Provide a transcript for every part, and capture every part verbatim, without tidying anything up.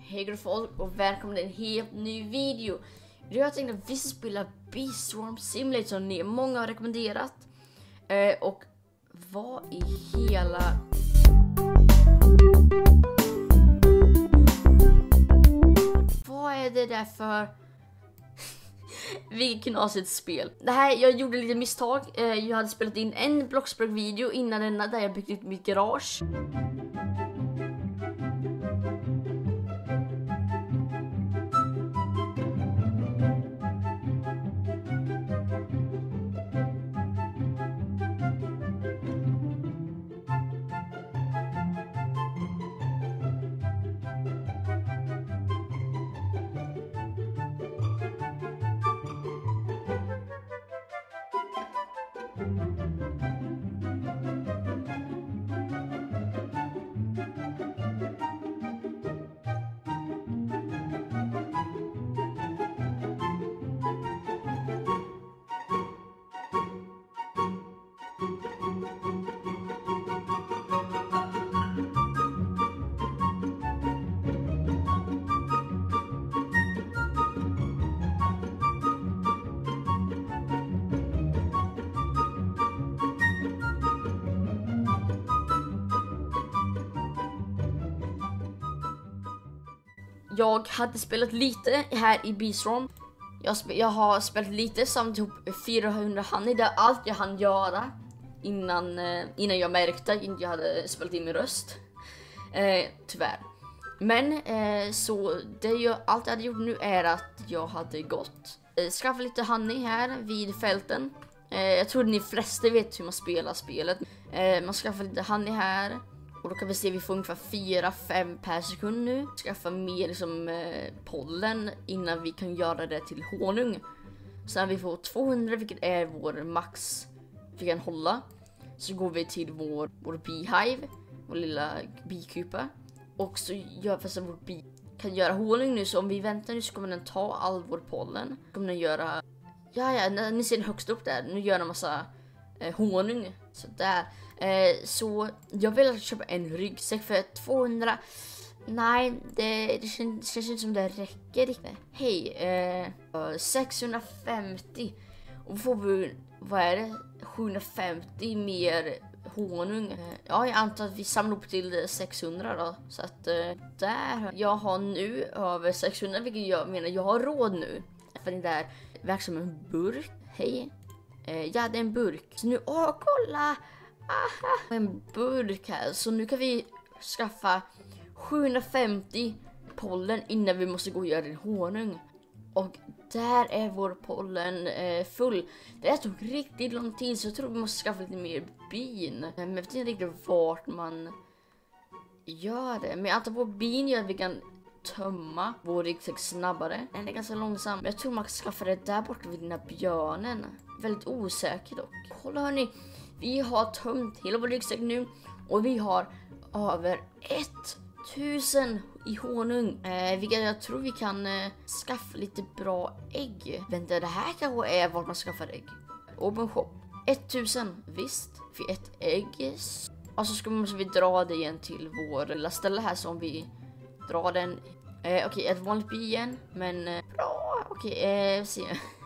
Hej gott folk och välkommen till en helt ny video. Jag tänkte att vi ska spela Beestorm Simulator som ni många har rekommenderat. Eh, och vad i hela... Vad är det där för... Vilket knasigt spel. Det här, jag gjorde lite misstag. Eh, jag hade spelat in en Bloxburg-video innan denna där jag byggt ut mitt garage. Jag hade spelat lite här i Beestorm. Jag, jag har spelat lite samt ihop fyrahundra honey. Det är allt jag hann göra innan, eh, innan jag märkte att jag hade spelat in min röst. Eh, tyvärr. Men eh, så det jag, allt jag hade gjort nu är att jag hade gått. Eh, skaffat lite honey här vid fälten. Eh, jag tror ni flesta vet hur man spelar spelet. Eh, man skaffar lite honey här. Och då kan vi se att vi får ungefär fyra fem per sekund nu. Skaffa mer liksom, eh, pollen innan vi kan göra det till honung. Sen vi får tvåhundra, vilket är vår max vi kan hålla. Så går vi till vår, vår beehive, vår lilla bikupa. Och så gör vi så att vår bi kan göra honung nu. Så om vi väntar nu så kommer den ta all vår pollen. Kommer den göra... Ja, ja, ni ser den högst upp där. Nu gör den en massa eh, honung. Så där. Eh, så jag vill köpa en ryggsäck för tvåhundra. Nej, det, det känns, känns inte som det räcker riktigt. Hej, eh, sexhundrafemtio. Och får vi, vad är det? sjuhundrafemtio mer honung. Eh, ja, jag antar att vi samlar upp till sexhundra då. Så att eh, där. Jag har nu över sexhundra, vilket jag menar jag har råd nu. För det där verkar som en burk. Hej. Eh, ja, det är en burk. Så nu, åh, kolla! Aha, en burk här. Så nu kan vi skaffa sjuhundrafemtio pollen innan vi måste gå och göra en honung. Och där är vår pollen eh, full. Det tog riktigt lång tid, så jag tror vi måste skaffa lite mer bin. Men jag vet inte riktigt vart man gör det. Men jag antar vår bin gör att vi kan tömma vår ryggsäck snabbare. Den är ganska långsam. Men jag tror man kan skaffa det där borta vid den här björnen. Väldigt osäker dock. Kolla hörni. Vi har tömt hela vår ryggsäck nu. Och vi har över tusen i honung. Eh, vilket jag tror vi kan eh, skaffa lite bra ägg. Vänta, det här kanske är vart man skaffar ägg. Open shop. tusen, visst. För ett ägg. Och så ska måste vi dra det igen till vår lilla ställe här som vi drar den. Eh, Okej, okay, ett vanligt bi igen. Men eh, bra. Okej, okay, eh, se.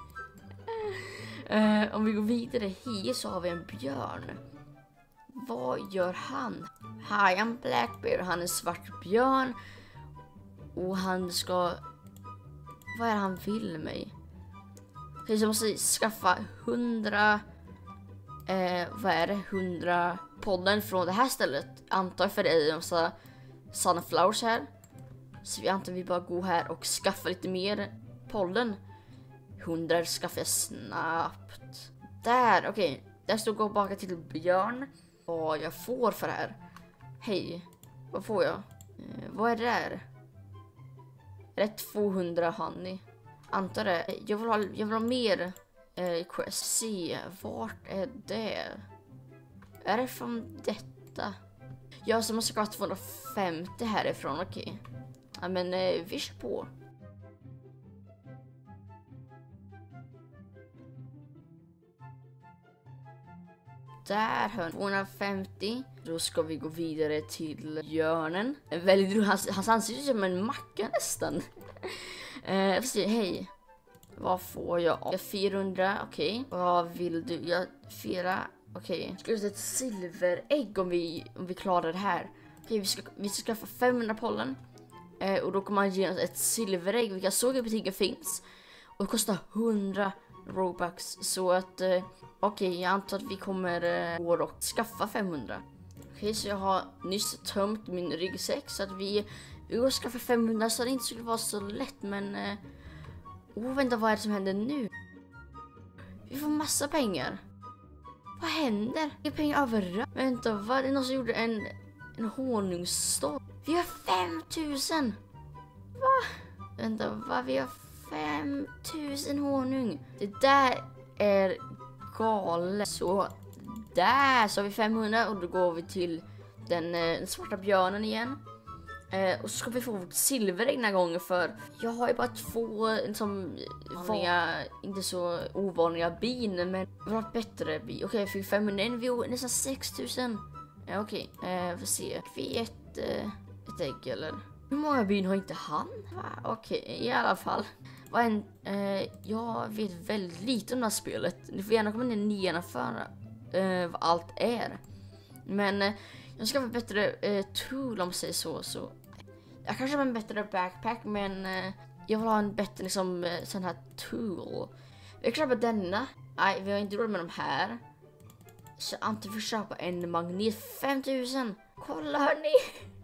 Uh, om vi går vidare hit så har vi en björn. Vad gör han? Hi, I'm Blackbear. Han är svart björn. Och han ska... Vad är det han vill mig? Så jag måste skaffa hundra... Eh, vad är det? hundra pollen från det här stället. Antar för det är en massa sunflowers här. Så vi antar vi bara går här och skaffa lite mer pollen. hundra skaffar jag snabbt. Där, okej. Okay. Där står gå baka till björn. Vad jag får för det här. Hej, vad får jag? Eh, vad är det där? Är det tvåhundra honey? Antar det. Jag vill ha, jag vill ha mer eh, quest. Se, vart är det? Är det från detta? Jag så måste ha tvåhundrafemtio härifrån, okej. Okay. Ja, men eh, vi kör på. där hörn. tvåhundrafemtio. Då ska vi gå vidare till björnen. Väldigt roligt. Hans, hans ansikte som en macka nästan. eh, jag får se, hej. Vad får jag? fyrahundra, okej. Okay. Vad vill du? Jag fyra, okej. Okay. Ska vi ha ett silverägg om vi, om vi klarar det här? Okej, okay, vi ska, vi ska skaffa femhundra pollen. Eh, och då kommer man ge oss ett silverägg. Vilka såg i butiken finns. Och det kostar hundra Robux. Så att, eh, okej, okay, jag antar att vi kommer eh, gå och skaffa femhundra. Okej, okay, så jag har nyss tömt min ryggsäck. Så att vi, vi går och skaffa femhundra så det inte skulle vara så lätt. Men, eh, oh, vänta, vad är det som händer nu? Vi får massa pengar. Vad händer? Det är pengar överallt. Vänta, vad? Det är någon som gjorde en, en honungsstånd. Vi har fem tusen. Va? Vänta, vad? Vi har fem tusen honung. Det där är galet. Så där så har vi femhundra och då går vi till den, den svarta björnen igen. Eh, och så ska vi få vårt silverägg den här gången för jag har ju bara två liksom, vanliga, inte så ovanliga bin men vi har bättre bin. Okej, okay, jag fick femhundra, vi har nästan sex tusen. Ja, okej, okay. eh, får se. Vi ett, eh, ett ägg eller? Hur många bin har inte han? Okej, okay, i alla fall. Vad en, eh, jag vet väldigt lite om det här spelet. Ni får gärna komma ner nian för eh, vad allt är. Men eh, jag ska få bättre eh, tool om man säger så. så. Jag kanske har en bättre backpack men eh, jag vill ha en bättre liksom, eh, sån här tool. Vi kan köpa denna. Nej, vi har inte råd med de här. Så antingen får köpa en magnet fem tusen. Kolla hörni.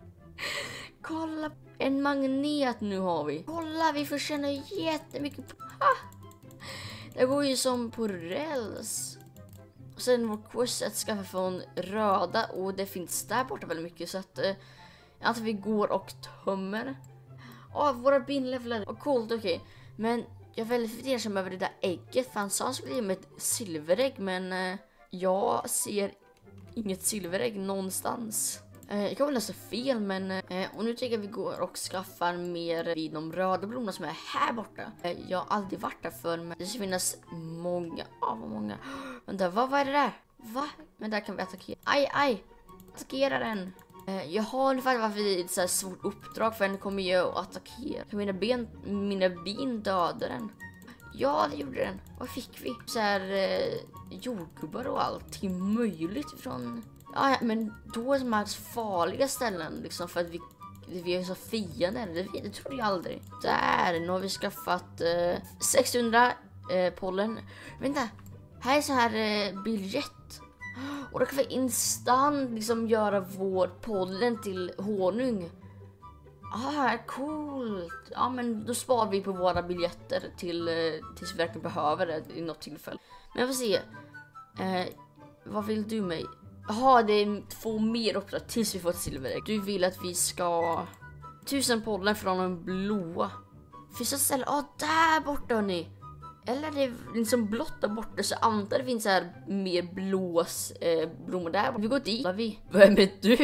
Kolla, en magnet nu har vi. Kolla, vi får tjäna jättemycket. Ha! Det går ju som på räls. Och sen vår quest att skaffa från röda. Och det finns där borta väldigt mycket. Så att, eh, jag antar vi går och tömmer. Åh, oh, våra binlevlar. Vad coolt, okej. Okay. Men jag är väldigt fundersam över det där ägget. För han sa att han skulle ge mig ett silverägg. Men eh, jag ser inget silverägg någonstans. Jag kan väl läsa fel men eh, och nu tycker jag vi går och skaffar mer vid de röda blommorna som är här borta. Eh, jag har aldrig varit där för men det ska finnas många, ja oh, vad många. Vänta, vad, vad är det där? Va? Men där kan vi attackera. Aj, aj! Attackera den. Eh, jag har ungefär varför det är ett så här svårt uppdrag för den kommer ju att attackera. Kan mina ben, mina bin döda den? Ja, det gjorde den. Vad fick vi? Så här eh, jordgubbar och allting möjligt från... Ja, men då är det de här farliga ställen liksom för att vi, vi är så fiender. Det, det tror jag aldrig. Där, nu har vi skaffat eh, sexhundra eh, pollen. Vänta, här är så här eh, biljett. Och då kan vi instant liksom göra vår pollen till honung. Ah, coolt. Ja, men då sparar vi på våra biljetter till, eh, tills vi verkligen behöver det i något tillfälle. Men jag får se. Eh, vad vill du mig? Jaha, det är två mer uppdrag tills vi får ett silverägg. Du vill att vi ska... Tusen pollen från en blåa. Finns det ställe? Ja, där borta hörni. Eller det är liksom blått där borta. Så antar det finns så här mer blås eh, blommor där. Vi går dit. Vi. Vem är du?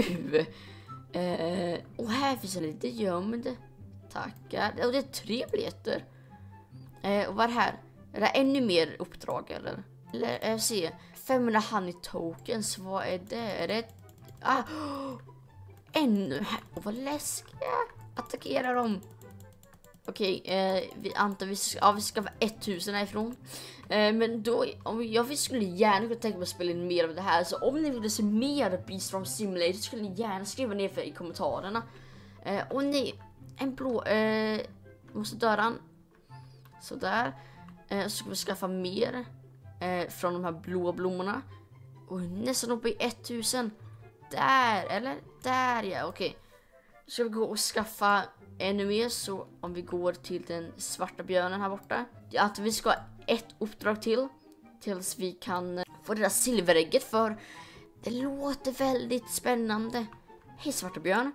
Eh, och här finns det lite gömd. Tackar. Och det är tre biljetter. Eh, och vad är det här? Är det ännu mer uppdrag eller? Eller jag ser... femhundra honey tokens, vad är det? Är det... Ah, ännu här. Oh, vad läskiga. Attackera dem. Okej, okay, eh, vi antar vi ska, ja, vi ska vara tusen härifrån. Eh, men då, om jag skulle gärna kunna tänka mig att spela in mer av det här. Så om ni vill se mer Beast from Simulator så skulle ni gärna skriva ner för i kommentarerna. Eh, och nej, en blå... Eh, måste dörren. Sådär. Eh, så ska vi skaffa mer. Eh, från de här blåa blommorna. Och nästan uppe i tusen. Där, eller? Där, ja, okej. Okay. Ska vi gå och skaffa ännu mer. Så om vi går till den svarta björnen här borta. Att vi ska ha ett uppdrag till. Tills vi kan få det där silverägget. För det låter väldigt spännande. Hej svarta björn.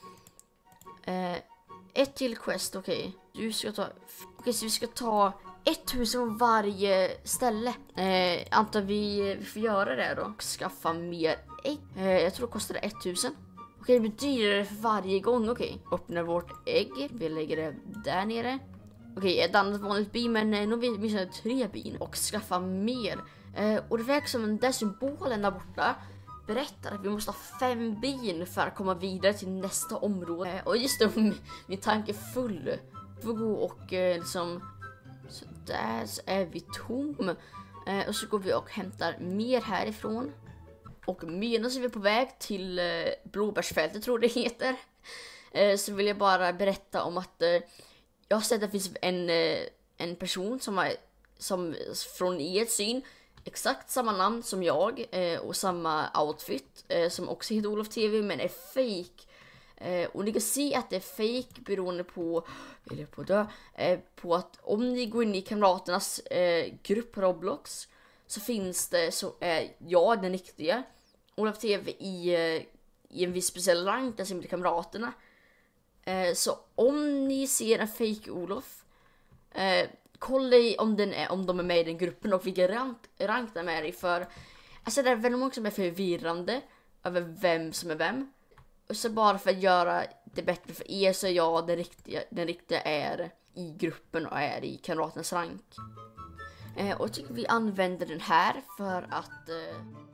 Eh, ett till quest, okej. Okay. Du ska ta... Okej, okay, så vi ska ta... tusen från varje ställe. Eh, antar vi, vi får göra det då. Skaffa mer ägg. Eh, jag tror det kostar tusen. Okej, det blir dyrare för varje gång. Okej, öppna vårt ägg. Vi lägger det där nere. Okej, ett annat vanligt bin, men eh, nu vill vi ha tre bin och skaffa mer. Eh, och det verkar som den där symbolen där borta berättar att vi måste ha fem bin för att komma vidare till nästa område. Eh, och just det, min, min tanke är full. Vi får gå och eh, liksom... Så där så är vi tom. Eh, och så går vi och hämtar mer härifrån. Och medan vi är på väg till eh, blåbärsfältet, tror det heter. Eh, så vill jag bara berätta om att eh, jag har sett att det finns en, eh, en person som har, som från er syn, exakt samma namn som jag eh, och samma outfit eh, som också heter Olof T V men är fake. Eh, och ni kan se att det är fake beroende på, eller på, dö, eh, på att om ni går in i kamraternas eh, grupp Roblox så finns det, så är eh, jag den riktiga Olof T V i, eh, i en viss speciell rank där som heter kamraterna. Eh, så om ni ser en fake Olof, eh, kolla i om, den är, om de är med i den gruppen och vilken rank, rank de är i, för alltså det är väldigt många som är förvirrande över vem som är vem. Och så bara för att göra det bättre för er så är jag den riktiga, den riktiga är i gruppen och är i kamratens rank. Eh, och jag tycker vi använder den här för att... Eh,